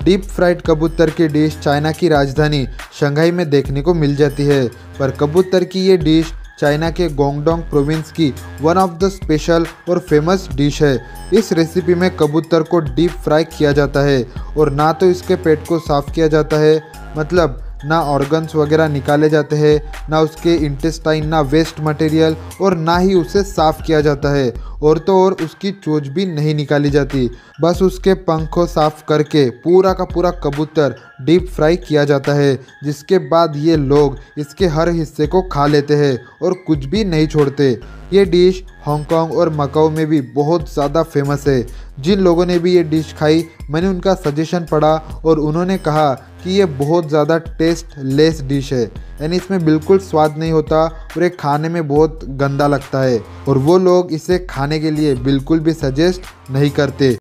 Deep fried कबूतर की dish China की राजधानी शंघाई में देखने को मिल जाती है, पर कबूतर की ये डिश चाइना के गोंगडोंग प्रोविंस की वन ऑफ द स्पेशल और फेमस डिश है। इस रेसिपी में कबूतर को डीप फ्राई किया जाता है और ना तो इसके पेट को साफ़ किया जाता है, मतलब ना ऑर्गन्स वगैरह निकाले जाते हैं, ना उसके इंटेस्टाइन, ना वेस्ट मटेरियल, और ना ही उसे साफ़ किया जाता है। और तो और उसकी चोंच भी नहीं निकाली जाती, बस उसके पंख को साफ़ करके पूरा का पूरा कबूतर डीप फ्राई किया जाता है, जिसके बाद ये लोग इसके हर हिस्से को खा लेते हैं और कुछ भी नहीं छोड़ते। ये डिश हांगकांग और मकाओ में भी बहुत ज़्यादा फेमस है। जिन लोगों ने भी ये डिश खाई, मैंने उनका सजेशन पढ़ा और उन्होंने कहा कि ये बहुत ज़्यादा टेस्ट लेस डिश है, यानी इसमें बिल्कुल स्वाद नहीं होता और ये खाने में बहुत गंदा लगता है, और वो लोग इसे खाने के लिए बिल्कुल भी सजेस्ट नहीं करते।